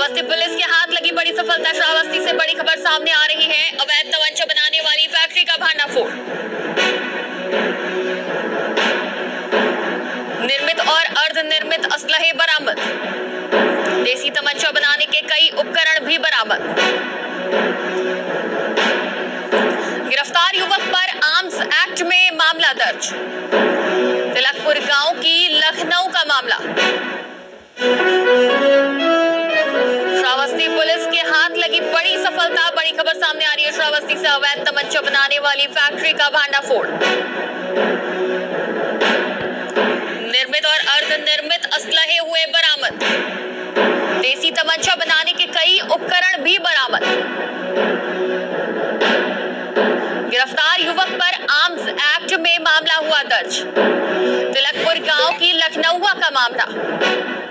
Shravasti police के हाथ लगी बड़ी सफलता। श्रावस्ती से बड़ी खबर सामने आ रही है। अवैध तमंचा बनाने वाली फैक्ट्री का भांडाफोड़। निर्मित और अर्धनिर्मित असलहे बरामद। देसी तमंचा बनाने के कई उपकरण भी बरामद। गिरफ्तार युवक पर आर्म्स एक्ट में मामला दर्ज। तिलकपुर गांव की लखनऊ का मामला। श्रावस्ती पुलिस के हाथ लगी बड़ी सफलता। बड़ी खबर सामने आ रही है। श्रावस्ती से अवैध तमंचा बनाने वाली फैक्ट्री का भांडाफोड़। निर्मित और अर्धनिर्मित असलहे हुए बरामद। देसी तमंचा बनाने के कई उपकरण भी बरामद। गिरफ्तार युवक पर आर्म्स एक्ट में मामला हुआ दर्ज। तिलकपुर गांव की लखनऊ का मामला।